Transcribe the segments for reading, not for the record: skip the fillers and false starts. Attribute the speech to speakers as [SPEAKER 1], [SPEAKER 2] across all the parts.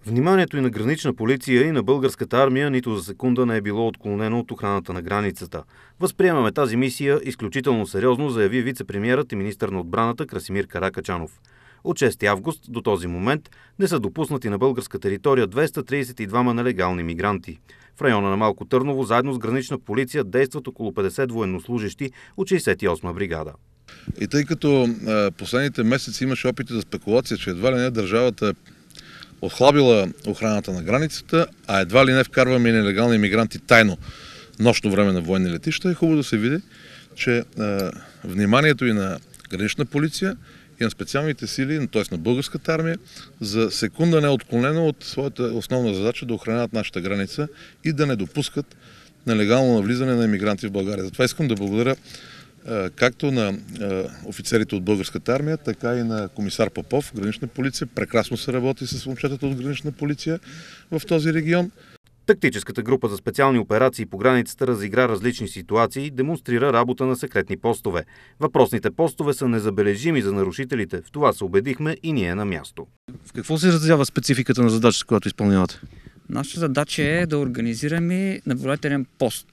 [SPEAKER 1] Вниманието и на гранична полиция, и на българската армия нито за секунда не е било отклонено от охраната на границата. Възприемаме тази мисия изключително сериозно, заяви вице-премиерът и министър на отбраната Красимир Каракачанов. От 6 август до този момент не са допуснати на българска територия 232 нелегални мигранти. В района на Малко Търново заедно с гранична полиция действат около 50 военнослужещи от 68-ма бригада.
[SPEAKER 2] И тъй като последните месеци имаше опити за спекулация, че едва ли не държавата е отхлабила охраната на границата, а едва ли не вкарваме и нелегални мигранти тайно нощно време на военни летища, е хубаво да се види, че вниманието и на гранична полиция и на специалните сили, т.е. на българската армия, за секунда не е отклонено от своята основна задача да охраняват нашата граница и да не допускат нелегално навлизане на имигранти в България. Затова искам да благодаря както на офицерите от българската армия, така и на комисар Попов, гранична полиция. Прекрасно се работи с момчетата от гранична полиция в този регион.
[SPEAKER 1] Тактическата група за специални операции по границата разигра различни ситуации и демонстрира работа на секретни постове. Въпросните постове са незабележими за нарушителите. В това се убедихме и ние на място.
[SPEAKER 3] В какво се изразява спецификата на задачата, която изпълнявате?
[SPEAKER 4] Нашата задача е да организираме наблюдателен пост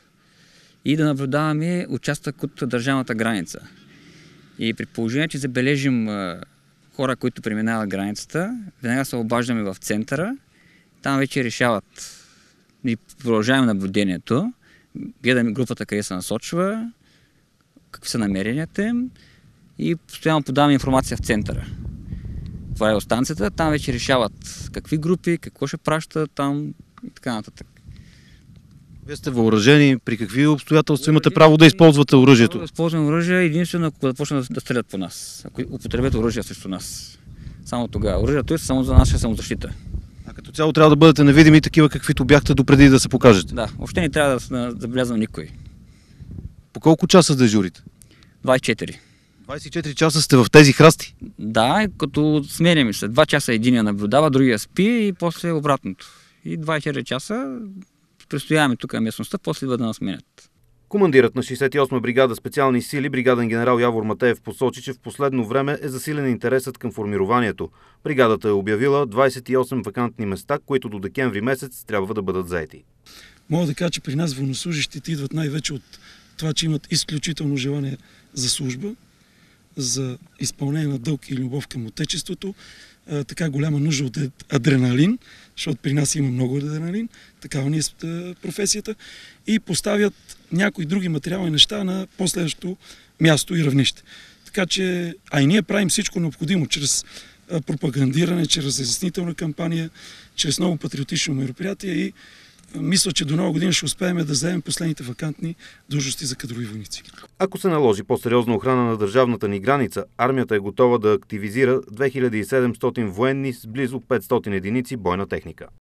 [SPEAKER 4] и да наблюдаваме участък от държавната граница. И при положение, че забележим хора, които преминават границата, веднага се обаждаме в центъра, там вече решават и продължаваме наблюдението, гледаме групата къде се насочва, какви са намеренията им и постоянно подаваме информация в центъра. Това е станцията, там вече решават какви групи, какво ще пращат там и така нататък.
[SPEAKER 3] Вие сте въоръжени, при какви обстоятелства имате право да използвате оръжието?
[SPEAKER 4] Да използваме оръжие единствено ако започнат да стрелят по нас, ако употребят оръжие срещу нас. Само тогава. Оръжието е само за наша самозащита.
[SPEAKER 3] А като цяло трябва да бъдете невидими такива, каквито бяхте допреди да се покажете?
[SPEAKER 4] Да, въобще не трябва да забелязвам никой.
[SPEAKER 3] По колко часа дежурите?
[SPEAKER 4] 24.
[SPEAKER 3] 24 часа сте в тези храсти?
[SPEAKER 4] Да, като сменяме се. 2 часа единия наблюдава, другия спи и после обратното. И 24 часа престояваме тук на местността, после идва да нас сменят.
[SPEAKER 1] Командирът на 68-ма бригада специални сили, бригаден генерал Явор Матеев, посочи, че в последно време е засилен интересът към формированието. Бригадата е обявила 28 вакантни места, които до декември месец трябва да бъдат заети.
[SPEAKER 5] Мога да кажа, че при нас военнослужещите идват най-вече от това, че имат изключително желание за служба, за изпълнение на дълг и любов към отечеството, така голяма нужда от адреналин, защото при нас има много адреналин, такава ни е професията, и поставят някои други материални неща на последващото място и равнище. Така че, а и ние правим всичко необходимо, чрез пропагандиране, чрез разяснителна кампания, чрез много патриотично мероприятие и мисля, че до нова година ще успеем да вземем последните вакантни длъжности за кадрови войници.
[SPEAKER 1] Ако се наложи по-сериозна охрана на държавната ни граница, армията е готова да активизира 2700 военни с близо 500 единици бойна техника.